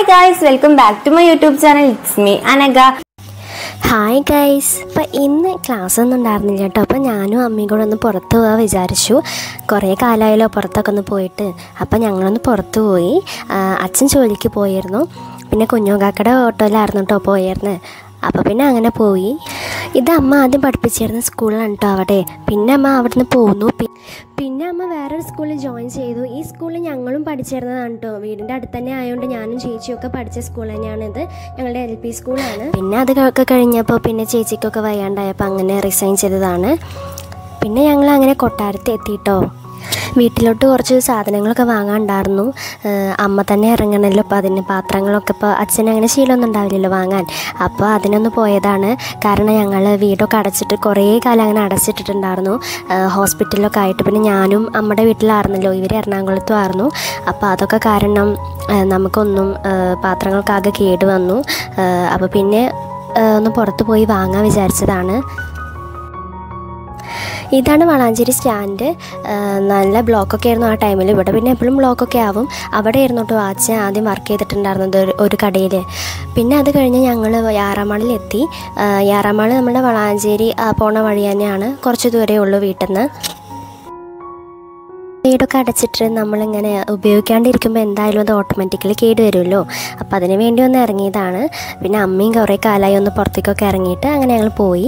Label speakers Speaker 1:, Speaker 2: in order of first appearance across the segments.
Speaker 1: guys, welcome back to my YouTube channel. It's me, Anaga.
Speaker 2: Hi guys. അപ്പോൾ ഇന്ന് class ഒന്നും ഉണ്ടായിരുന്നില്ല കേട്ടോ. അപ്പോൾ ഞാനും അമ്മയും കൂടെ ഒന്ന് പുറത്ത് പോകാൻ വിചാരിച്ചു. കുറേ കാലമായാലോ പുറത്തൊക്കെ ഒന്ന് പോയിട്ട്. അപ്പോൾ ഞങ്ങളൊന്ന് പുറത്ത് പോയി. അച്ഛൻ ജോലിക്ക് പോയിരുന്നു, പിന്നെ കുഞ്ഞോക്കാക്കയുടെ ഓട്ടോയിലായിരുന്നു കേട്ടോ പോയിരുന്നത്. അപ്പോൾ പിന്നെ അങ്ങനെ പോയി. ഇത് അമ്മ ആദ്യം പഠിപ്പിച്ചിരുന്ന സ്കൂളിലാണ് കേട്ടോ അവിടെ. പിന്നെ അമ്മ അവിടെ നിന്ന് പോന്നു. പിന്നെ അമ്മ വേറൊരു സ്കൂളിൽ ജോയിൻ ചെയ്തു. ഈ സ്കൂളിൽ ഞങ്ങളും പഠിച്ചിരുന്നതാണ് കേട്ടോ. വീടിൻ്റെ അടുത്ത് തന്നെ ആയതുകൊണ്ട് ഞാനും ചേച്ചിയൊക്കെ പഠിച്ച സ്കൂൾ തന്നെയാണിത്. ഞങ്ങളുടെ LP സ്കൂളാണ്. പിന്നെ അതൊക്കെ കഴിഞ്ഞപ്പോൾ പിന്നെ ചേച്ചിക്കൊക്കെ വയ്യാണ്ടായപ്പോൾ അങ്ങനെ റിസൈൻ ചെയ്തതാണ്. പിന്നെ ഞങ്ങൾ അങ്ങനെ കൊട്ടാരത്ത് എത്തിയിട്ടോ. വീട്ടിലോട്ട് കുറച്ച് സാധനങ്ങളൊക്കെ വാങ്ങാനുണ്ടായിരുന്നു. അമ്മ തന്നെ ഇറങ്ങണമല്ലോ, അപ്പോൾ അതിന് പാത്രങ്ങളൊക്കെ ഇപ്പോൾ അച്ഛന് അങ്ങനെ ശീലമൊന്നും ഉണ്ടാവില്ലല്ലോ വാങ്ങാൻ. അപ്പോൾ അതിനൊന്ന് പോയതാണ്. കാരണം ഞങ്ങൾ വീടൊക്കെ അടച്ചിട്ട് കുറേ കാലം അങ്ങനെ അടച്ചിട്ടിട്ടുണ്ടായിരുന്നു, ഹോസ്പിറ്റലിലൊക്കെ ആയിട്ട്. പിന്നെ ഞാനും അമ്മയുടെ വീട്ടിലായിരുന്നല്ലോ, ഇവർ എറണാകുളത്തും ആയിരുന്നു. അപ്പോൾ അതൊക്കെ കാരണം നമുക്കൊന്നും പാത്രങ്ങൾക്കാകെ കേട് വന്നു. അപ്പോൾ പിന്നെ ഒന്ന് പുറത്ത് പോയി വാങ്ങാൻ വിചാരിച്ചതാണ്. ഇതാണ് വളാഞ്ചേരി സ്റ്റാൻഡ്. നല്ല ബ്ലോക്കൊക്കെ ആയിരുന്നു ആ ടൈമിൽ. ഇവിടെ പിന്നെ എപ്പോഴും ബ്ലോക്കൊക്കെ ആവും. അവിടെ ആയിരുന്നു കേട്ടോ അച്ഛൻ ആദ്യം വർക്ക് ചെയ്തിട്ടുണ്ടായിരുന്നത് ഒരു കടയിൽ. പിന്നെ അത് കഴിഞ്ഞ് ഞങ്ങൾ യാറാമാളിലെത്തി. യാറാമാൾ നമ്മുടെ വളാഞ്ചേരി പോണ വഴി തന്നെയാണ്, കുറച്ച് ദൂരമേ ഉള്ളൂ വീട്ടിൽ നിന്ന്. വീടൊക്കെ അടച്ചിട്ട് നമ്മളിങ്ങനെ ഉപയോഗിക്കാണ്ടിരിക്കുമ്പോൾ എന്തായാലും അത് ഓട്ടോമാറ്റിക്കലി കേട് വരുമല്ലോ. അപ്പോൾ അതിന് വേണ്ടി ഒന്ന് ഇറങ്ങിയതാണ്. പിന്നെ അമ്മയും കുറേ കാലമായി ഒന്ന് പുറത്തേക്കൊക്കെ ഇറങ്ങിയിട്ട് അങ്ങനെ ഞങ്ങൾ പോയി.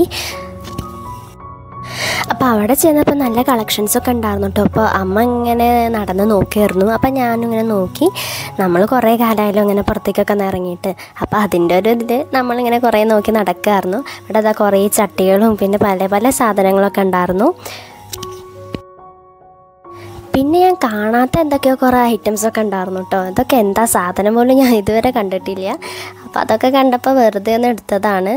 Speaker 2: അപ്പോൾ അവിടെ ചെന്നപ്പോൾ നല്ല കളക്ഷൻസൊക്കെ ഉണ്ടായിരുന്നു കേട്ടോ. അപ്പോൾ അമ്മ ഇങ്ങനെ നടന്ന് നോക്കിയായിരുന്നു. അപ്പോൾ ഞാനും ഇങ്ങനെ നോക്കി. നമ്മൾ കുറേ കാലമായാലും ഇങ്ങനെ പുറത്തേക്കൊക്കെ ഒന്ന് ഇറങ്ങിയിട്ട്. അപ്പോൾ അതിൻ്റെ ഒരു ഇതിൽ നമ്മളിങ്ങനെ കുറേ നോക്കി നടക്കുമായിരുന്നു. അവിടെ അതാ കുറേ ചട്ടികളും പിന്നെ പല പല സാധനങ്ങളൊക്കെ ഉണ്ടായിരുന്നു. പിന്നെ ഞാൻ കാണാത്ത എന്തൊക്കെയോ കുറേ ഐറ്റംസൊക്കെ ഉണ്ടായിരുന്നു കേട്ടോ. ഇതൊക്കെ എന്താ സാധനം പോലും ഞാൻ ഇതുവരെ കണ്ടിട്ടില്ല. അപ്പോൾ അതൊക്കെ കണ്ടപ്പോൾ വെറുതെ ഒന്ന് എടുത്തതാണ്.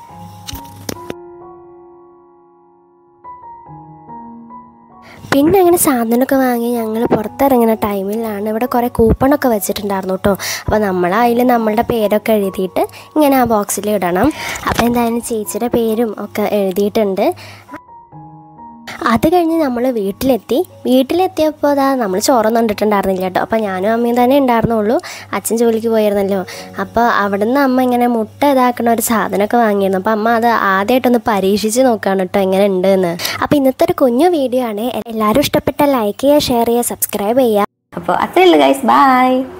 Speaker 2: പിന്നെ അങ്ങനെ സാധനമൊക്കെ വാങ്ങി ഞങ്ങൾ പുറത്തിറങ്ങുന്ന ടൈമിലാണ് ഇവിടെ കുറേ കൂപ്പണൊക്കെ വെച്ചിട്ടുണ്ടായിരുന്നു കേട്ടോ. അപ്പോൾ അതിൽ നമ്മളുടെ പേരൊക്കെ എഴുതിയിട്ട് ഇങ്ങനെ ആ ബോക്സിൽ ഇടണം. അപ്പോൾ എന്തായാലും ചേച്ചിയുടെ പേരും ഒക്കെ എഴുതിയിട്ടുണ്ട്. അത് കഴിഞ്ഞ് നമ്മൾ വീട്ടിലെത്തിയപ്പോൾ നമ്മൾ ചോറൊന്നും കണ്ടിട്ടുണ്ടായിരുന്നില്ല കേട്ടോ. അപ്പോൾ ഞാനും അമ്മയും തന്നെ ഉണ്ടായിരുന്നുള്ളൂ, അച്ഛൻ ജോലിക്ക് പോയിരുന്നല്ലോ. അപ്പോൾ അവിടെ നിന്ന് അമ്മ ഇങ്ങനെ മുട്ട ഇതാക്കുന്ന ഒരു സാധനമൊക്കെ വാങ്ങിയിരുന്നു. അപ്പോൾ അമ്മ അത് ആദ്യമായിട്ടൊന്ന് പരീക്ഷിച്ച് നോക്കുകയാണ് കേട്ടോ എങ്ങനെ ഉണ്ടെന്ന്. അപ്പോൾ ഇന്നത്തെ ഒരു കുഞ്ഞു വീഡിയോ ആണ്. എല്ലാവരും ഇഷ്ടപ്പെട്ട ലൈക്ക് ചെയ്യുക, ഷെയർ ചെയ്യുക, സബ്സ്ക്രൈബ് ചെയ്യുക.
Speaker 1: അപ്പോൾ അത്രയേ ഉള്ളൂ ഗൈസ്, ബൈ.